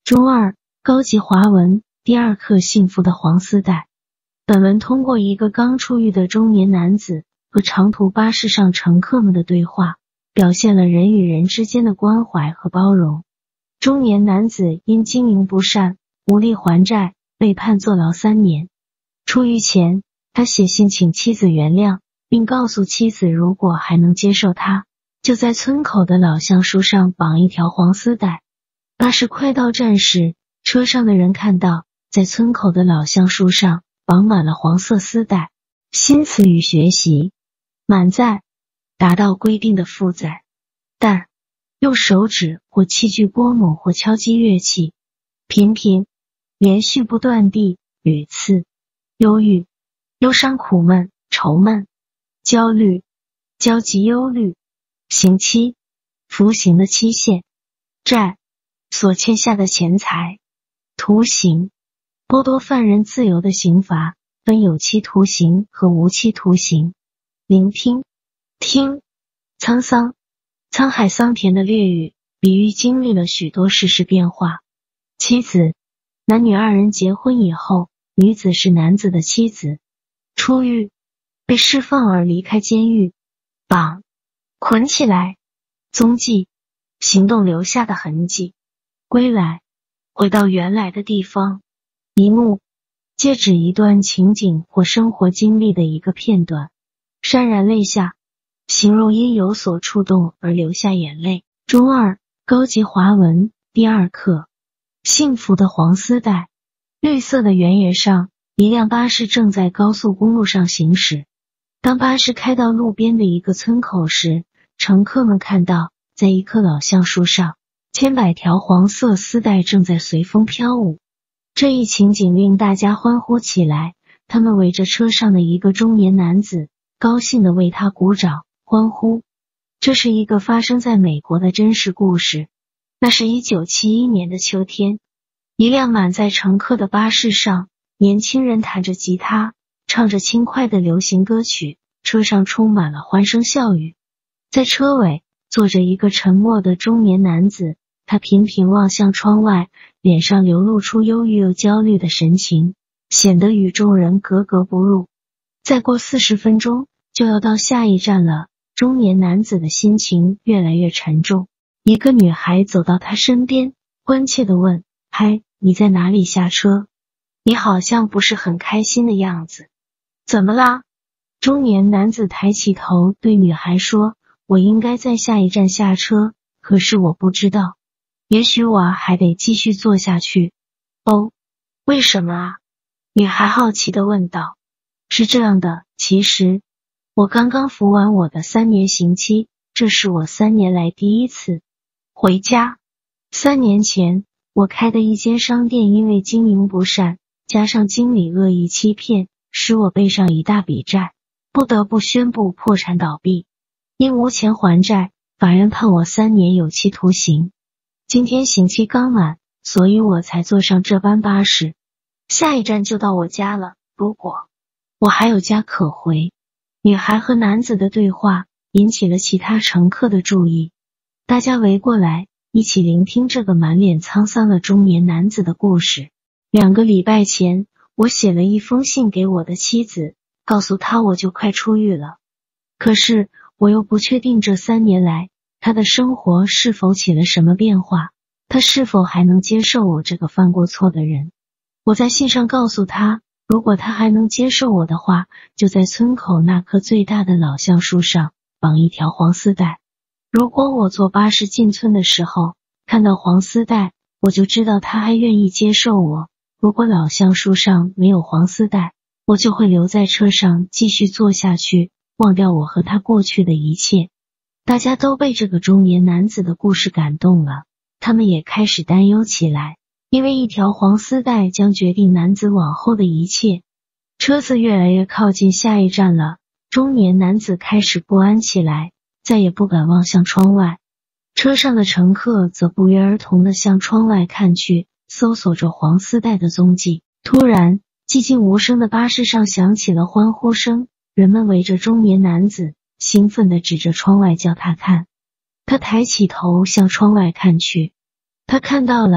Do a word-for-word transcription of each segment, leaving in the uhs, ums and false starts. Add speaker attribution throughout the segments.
Speaker 1: 中二高级华文第二课幸福的黄丝带。本文通过一个刚出狱的中年男子和长途巴士上乘客们的对话，表现了人与人之间的关怀和包容。中年男子因经营不善，无力还债，被判坐牢三年。出狱前，他写信请妻子原谅，并告诉妻子如果还能接受他，就在村口的老橡树上绑一条黄丝带。巴士快到站时，车上的人看到在村口的老橡树上绑满了黄色丝带。新词语学习：满载，达到规定的负载；但，用手指或器具拨弄或敲击乐器；频频，连续不断地，屡次；忧郁，忧伤苦闷愁闷；焦虑，焦急忧虑；刑期，服刑的期限；债，所欠下的钱财；徒刑，剥夺犯人自由的刑罚，分有期徒刑和无期徒刑；聆听，听，沧桑，沧海桑田的烈语，比喻经历了许多世事变化。妻子，男女二人结婚以后，女子是男子的妻子。出狱，被释放而离开监狱。绑，捆起来。踪迹，行动留下的痕迹。归来，回到原来的地方。一幕，皆指一段情景或生活经历的一个片段。潸然泪下，形容因有所触动而流下眼泪。中二高级华文第二课，幸福的黄丝带。绿色的原野上，一辆巴士正在高速公路上行驶。当巴士开到路边的一个村口时，乘客们看到，在一棵老橡树上，千百条黄色丝带正在随风飘舞。这一情景令大家欢呼起来，他们围着车上的一个中年男子，高兴地为他鼓掌欢呼。这是一个发生在美国的真实故事。那是一九七一年的秋天，一辆满载乘客的巴士上，年轻人弹着吉他，唱着轻快的流行歌曲，车上充满了欢声笑语。在车尾坐着一个沉默的中年男子，他频频望向窗外，脸上流露出忧郁又焦虑的神情，显得与众人格格不入。再过四十分钟就要到下一站了，中年男子的心情越来越沉重。一个女孩走到他身边，关切地问：嗨，你在哪里下车？你好像不是很开心的样子。怎么啦？中年男子抬起头对女孩说：我应该在下一站下车，可是我不知道，也许我还得继续坐下去。哦，为什么啊？女孩好奇地问道。是这样的，其实我刚刚服完我的三年刑期，这是我三年来第一次回家。三年前，我开的一间商店因为经营不善，加上经理恶意欺骗，使我背上一大笔债，不得不宣布破产倒闭。因无钱还债，法院判我三年有期徒刑。今天刑期刚满，所以我才坐上这班巴士。下一站就到我家了，如果我还有家可回。女孩和男子的对话引起了其他乘客的注意，大家围过来，一起聆听这个满脸沧桑的中年男子的故事。两个礼拜前，我写了一封信给我的妻子，告诉她我就快出狱了。可是，我又不确定这三年来，她的生活是否起了什么变化，她是否还能接受我这个犯过错的人。我在信上告诉她，如果她还能接受我的话，就在村口那棵最大的老橡树上绑一条黄丝带。如果我坐巴士进村的时候看到黄丝带，我就知道她还愿意接受我。如果老橡树上没有黄丝带，我就会留在车上继续坐下去，忘掉我和他过去的一切。大家都被这个中年男子的故事感动了，他们也开始担忧起来，因为一条黄丝带将决定男子往后的一切。车子越来越靠近下一站了，中年男子开始不安起来，再也不敢望向窗外。车上的乘客则不约而同地向窗外看去，搜索着黄丝带的踪迹。突然，寂静无声的巴士上响起了欢呼声，人们围着中年男子，兴奋地指着窗外叫他看。他抬起头向窗外看去，他看到了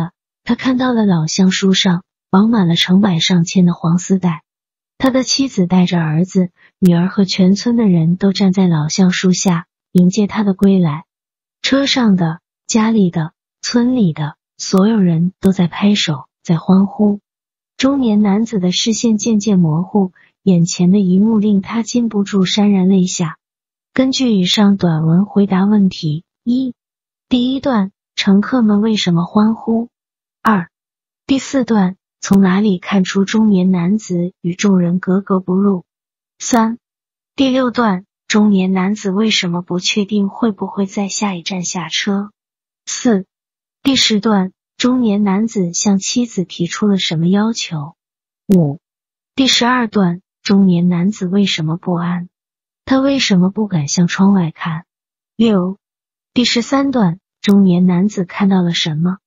Speaker 1: 他看到了老橡树上绑满了成百上千的黄丝带，他的妻子带着儿子、女儿和全村的人都站在老橡树下迎接他的归来。车上的、家里的、村里的所有人都在拍手，在欢呼。中年男子的视线渐渐模糊，眼前的一幕令他禁不住潸然泪下。根据以上短文回答问题：一、第一段，乘客们为什么欢呼？二、第四段，从哪里看出中年男子与众人格格不入？三、第六段，中年男子为什么不确定会不会在下一站下车？四、第十段，中年男子向妻子提出了什么要求？五、第十二段，中年男子为什么不安？他为什么不敢向窗外看？六、第十三段，中年男子看到了什么？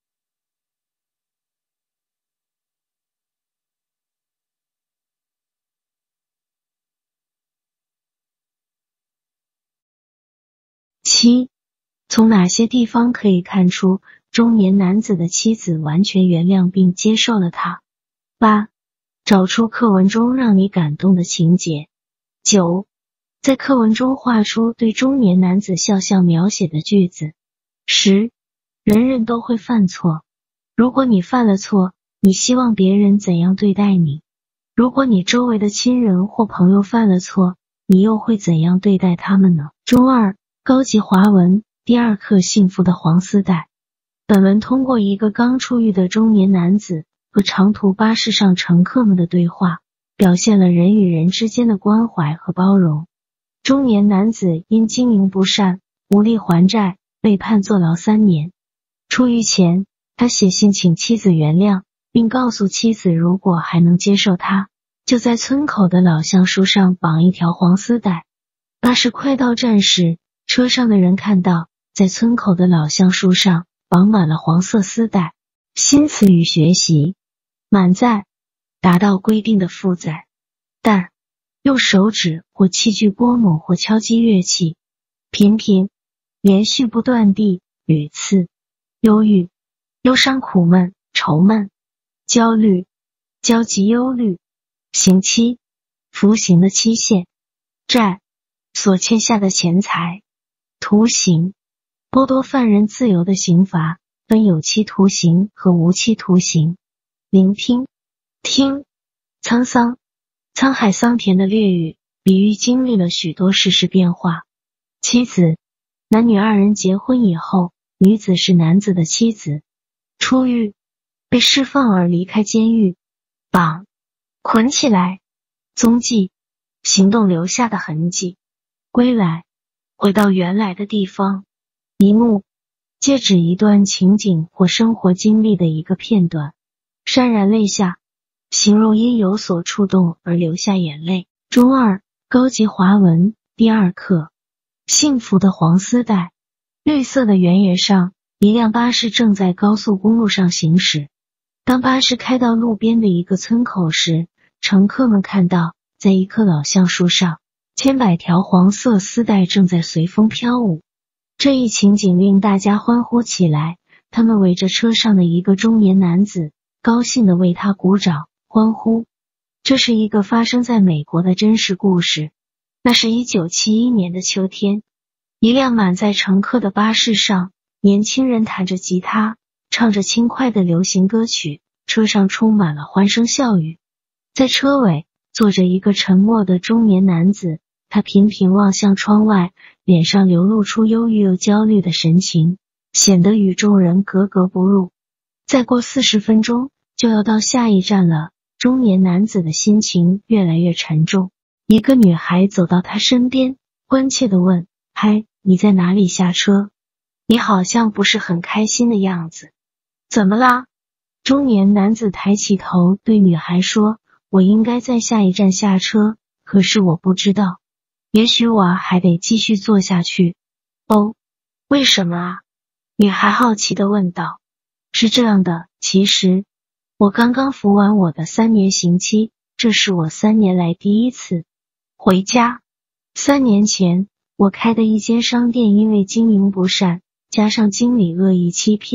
Speaker 1: 七、从哪些地方可以看出中年男子的妻子完全原谅并接受了他？八、找出课文中让你感动的情节。九、在课文中画出对中年男子肖像描写的句子。十、人人都会犯错，如果你犯了错，你希望别人怎样对待你？如果你周围的亲人或朋友犯了错，你又会怎样对待他们呢？中二高级华文第二课幸福的黄丝带。本文通过一个刚出狱的中年男子和长途巴士上乘客们的对话，表现了人与人之间的关怀和包容。中年男子因经营不善，无力还债，被判坐牢三年。出狱前，他写信请妻子原谅，并告诉妻子如果还能接受他，就在村口的老橡树上绑一条黄丝带。巴士快到站时，车上的人看到在村口的老橡树上绑满了黄色丝带。新词语学习：满载，达到规定的负载；但，用手指或器具拨弄或敲击乐器；频频，连续不断地，屡次；忧郁，忧伤苦闷，愁闷；焦虑，焦急忧虑；刑期，服刑的期限；债，所欠下的钱财；徒刑，剥夺犯人自由的刑罚，分有期徒刑和无期徒刑；聆听，听，沧桑，沧海桑田的烈语，比喻经历了许多世事变化。妻子，男女二人结婚以后，女子是男子的妻子。出狱，被释放而离开监狱。绑，捆起来。踪迹，行动留下的痕迹。归来，回到原来的地方。一幕，借指一段情景或生活经历的一个片段。潸然泪下，形容因有所触动而流下眼泪。中二高级华文第二课，幸福的黄丝带。绿色的原野上，一辆巴士正在高速公路上行驶。当巴士开到路边的一个村口时，乘客们看到，在一棵老橡树上，千百条黄色丝带正在随风飘舞。这一情景令大家欢呼起来，他们围着车上的一个中年男子，高兴地为他鼓掌欢呼。这是一个发生在美国的真实故事。那是一九七一年的秋天，一辆满载乘客的巴士上，年轻人弹着吉他，唱着轻快的流行歌曲，车上充满了欢声笑语。在车尾坐着一个沉默的中年男子，他频频望向窗外，脸上流露出忧郁又焦虑的神情，显得与众人格格不入。再过四十分钟就要到下一站了，中年男子的心情越来越沉重。一个女孩走到他身边，关切地问：嗨，你在哪里下车？你好像不是很开心的样子。怎么啦？中年男子抬起头对女孩说：我应该在下一站下车，可是我不知道，也许我还得继续坐下去。哦，为什么啊？女孩好奇地问道。是这样的，其实我刚刚服完我的三年刑期，这是我三年来第一次回家。三年前，我开的一间商店因为经营不善，加上经理恶意欺骗，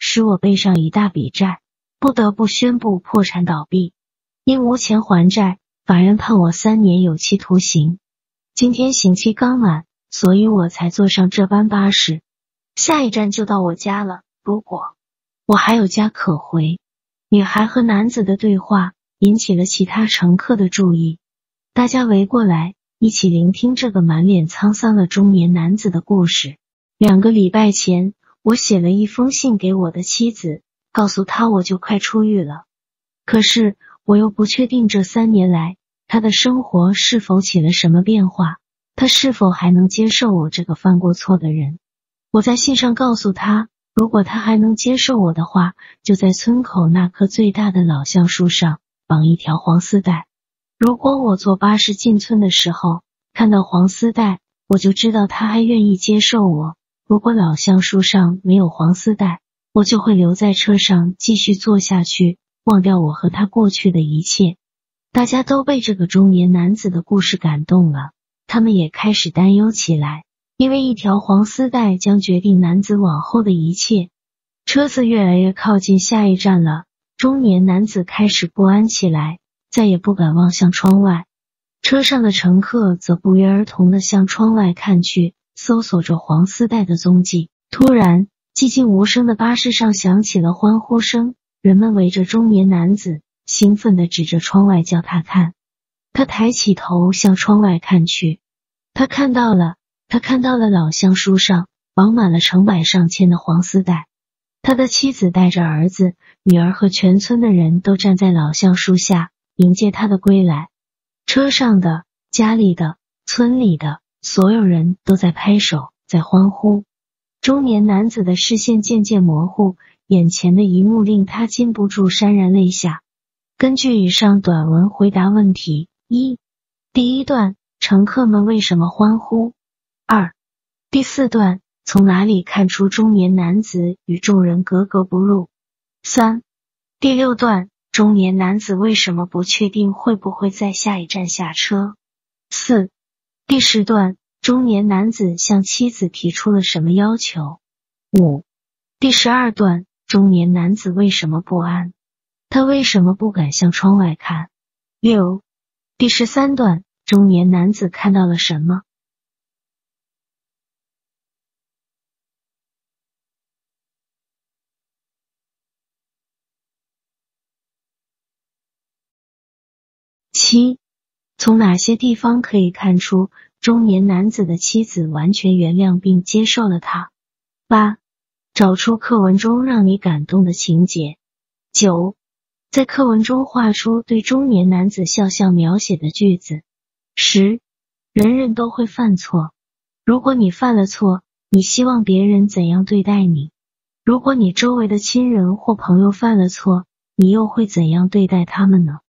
Speaker 1: 使我背上一大笔债，不得不宣布破产倒闭。因无钱还债，法院判我三年有期徒刑。今天刑期刚满，所以我才坐上这班巴士。下一站就到我家了，如果我还有家可回。女孩和男子的对话引起了其他乘客的注意，大家围过来，一起聆听这个满脸沧桑的中年男子的故事。两个礼拜前，我写了一封信给我的妻子，告诉她我就快出狱了。可是我又不确定这三年来他的生活是否起了什么变化，他是否还能接受我这个犯过错的人。我在信上告诉他，如果他还能接受我的话，就在村口那棵最大的老橡树上绑一条黄丝带。如果我坐巴士进村的时候看到黄丝带，我就知道他还愿意接受我。如果老橡树上没有黄丝带，我就会留在车上继续坐下去，忘掉我和他过去的一切。大家都被这个中年男子的故事感动了，他们也开始担忧起来，因为一条黄丝带将决定男子往后的一切。车子越来越靠近下一站了，中年男子开始不安起来，再也不敢望向窗外。车上的乘客则不约而同地向窗外看去，搜索着黄丝带的踪迹。突然，寂静无声的巴士上响起了欢呼声，人们围着中年男子，兴奋地指着窗外叫他看。他抬起头向窗外看去，他看到了，他看到了老橡树上绑满了成百上千的黄丝带。他的妻子带着儿子、女儿和全村的人都站在老橡树下，迎接他的归来。车上的、家里的、村里的所有人都在拍手，在欢呼。中年男子的视线渐渐模糊，眼前的一幕令他禁不住潸然泪下。根据以上短文回答问题：一、第一段，乘客们为什么欢呼？二、第四段，从哪里看出中年男子与众人格格不入？三、第六段，中年男子为什么不确定会不会在下一站下车？四、第十段，中年男子向妻子提出了什么要求？五、第十二段，中年男子为什么不安？他为什么不敢向窗外看？六、第十三段，中年男子看到了什么？七、从哪些地方可以看出中年男子的妻子完全原谅并接受了他？八、找出课文中让你感动的情节。九、在课文中画出对中年男子肖像描写的句子。十、人人都会犯错。如果你犯了错，你希望别人怎样对待你？如果你周围的亲人或朋友犯了错，你又会怎样对待他们呢？